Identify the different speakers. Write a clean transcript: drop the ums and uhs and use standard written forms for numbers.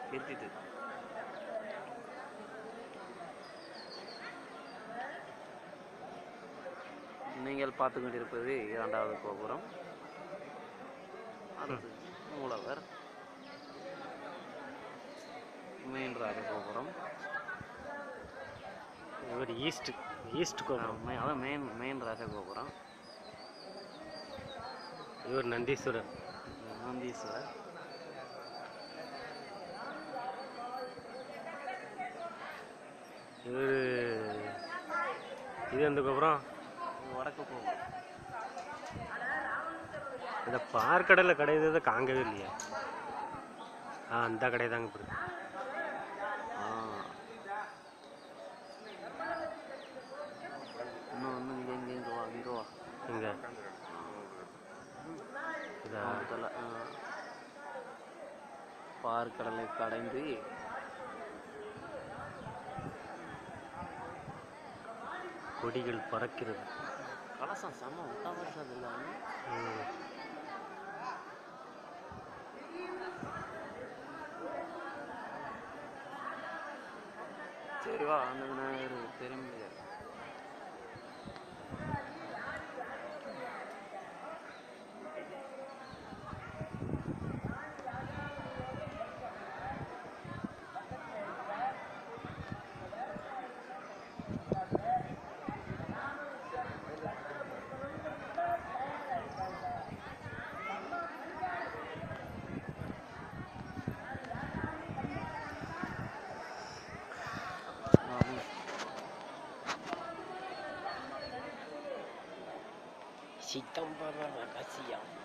Speaker 1: திருத்திட்டு நீங்கள் பார்த்து கொண்டிருப்பது 2வது கோபுரம். அடுத்து மூலவர், மெயின் ராஜ கோபுரம்.
Speaker 2: இவர் ஈஸ்ட் கோபுரம்.
Speaker 1: அதான் மெயின் ராஜ கோபுரம்.
Speaker 2: இவர் நந்தீஸ்வரர். இது எந்த கோபுரம்?
Speaker 1: வடக்கு கோபுரம்.
Speaker 2: இந்த பார்க்கடையில் கடை இதை காங்கவே இல்லையா? அந்த கடை தாங்க இப்படி.
Speaker 1: இன்னும் இங்கே வா
Speaker 2: இங்கே
Speaker 1: பார்க்கடலை கடைந்து
Speaker 2: கொடிகள் பறக்கிறது.
Speaker 1: கலசம் செம்ம விட்டா வருஷம் இல்லை. சரி வா, அந்த விநாயகர் தெரியும் முடியாது.
Speaker 2: சிதம்பர ரகசியம்.